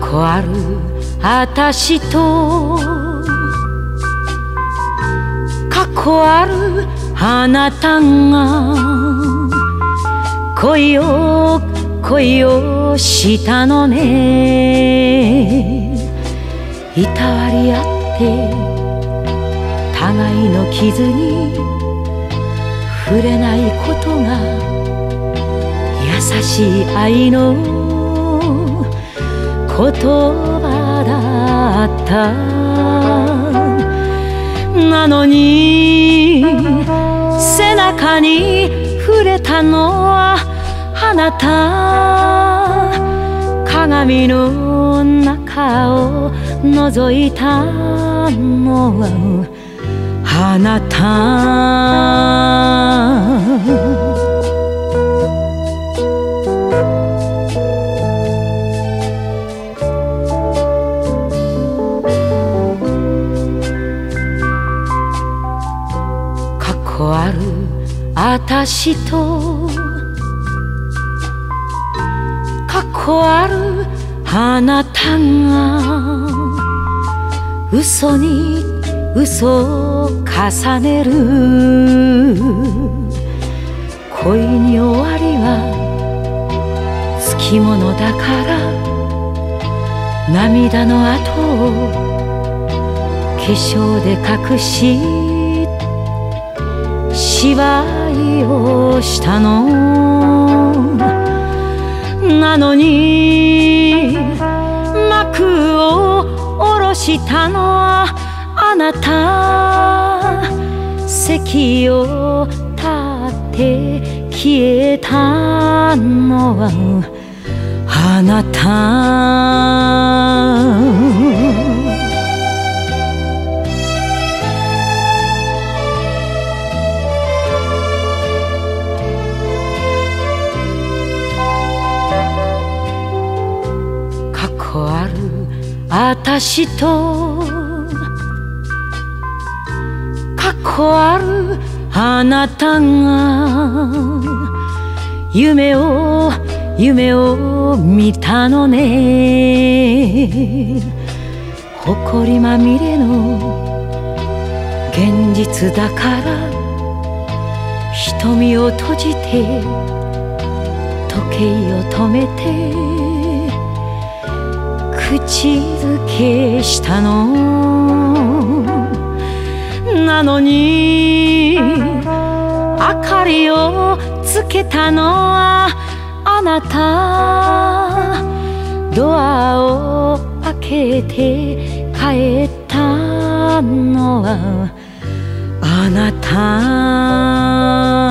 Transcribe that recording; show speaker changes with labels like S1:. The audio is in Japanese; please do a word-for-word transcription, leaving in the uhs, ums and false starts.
S1: こあるあたしと過去あるあなたが恋を恋をしたのね。いたわり合って互いの傷に触れないことが優しい愛の言葉だった。なのに背中に触れたのはあなた。鏡の中を覗いたのはあなた。過去あるあたしと過去あるあなたが嘘に嘘を重ねる。恋に終わりはつきものだから涙の跡を化粧で隠し芝居をしたの。なのに幕を下ろしたのはあなた。席を立って消えたのはあなた。過去あるあたしと過去あるあなたが夢を夢を見たのね。誇りまみれの現実だから瞳を閉じて時計を止めて口づけしたの。なのに明かりをつけたのはあなた。ドアを開けて帰ったのはあなた。